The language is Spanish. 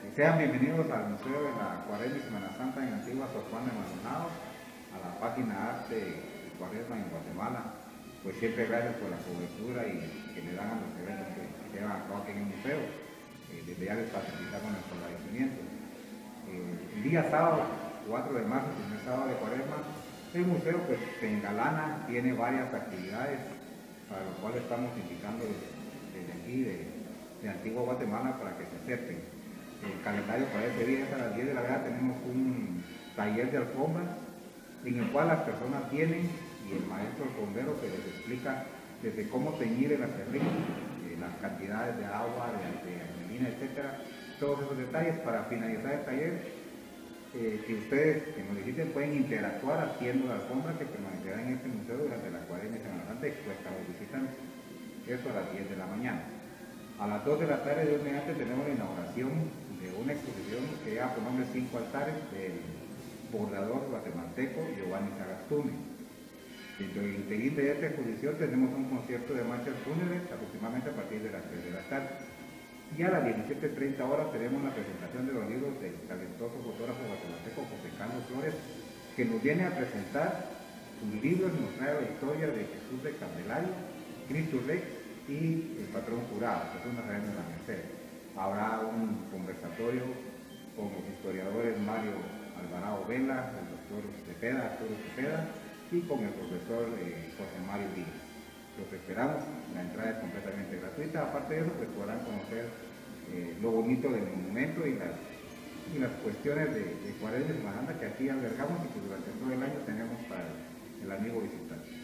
Sean bienvenidos al Museo de la Cuaresma y Semana Santa en Antigua Sor Juana de Maldonado, a la página Arte de Cuaresma en Guatemala. Pues siempre gracias por la cobertura y que le dan a los eventos que llevan a cabo aquí en el museo. Desde ya les facilitamos nuestro agradecimiento. El día sábado, 4 de marzo, primer sábado de Cuaresma, el museo pues se engalana, tiene varias actividades para las cuales estamos invitando desde aquí de Antigua Guatemala para que se acerquen. El calendario para ese día es a las 10 de la mañana, tenemos un taller de alfombras en el cual las personas vienen y el maestro alfombrero se les explica desde cómo teñir el acerrín, las cantidades de agua, de armelina, etcétera, todos esos detalles. Para finalizar el taller, si ustedes que nos visiten pueden interactuar haciendo la alfombra que permanecerá en este museo durante la Cuaresma y Semana Santa expuesta a los visitantes. Eso a las 10 de la mañana. A las 2 de la tarde, Dios mediante, tenemos la inauguración de una exposición que lleva por nombre 5 altares del bordador guatemalteco Giovanni Sagastume. Dentro del interín de esta exposición tenemos un concierto de marchas fúnebres aproximadamente a partir de las 3 de la tarde. Y a las 17:30 horas tenemos la presentación de los libros del talentoso fotógrafo guatemalteco José Carlos Flores, que nos viene a presentar sus libros, nos trae la historia de Jesús de Candelaria, Cristo Rex y el patrón jurado, Jesús Nazareno de la Merced. Habrá un conversatorio con los historiadores Mario Alvarado Vela, el doctor Cepeda, Arturo Cepeda, y con el profesor José Mario Díaz. Los esperamos, la entrada es completamente gratuita. Aparte de eso, pues podrán conocer lo bonito del monumento y las cuestiones de Cuaresma y Semana Santa que aquí albergamos y que durante todo el año tenemos para el amigo visitante.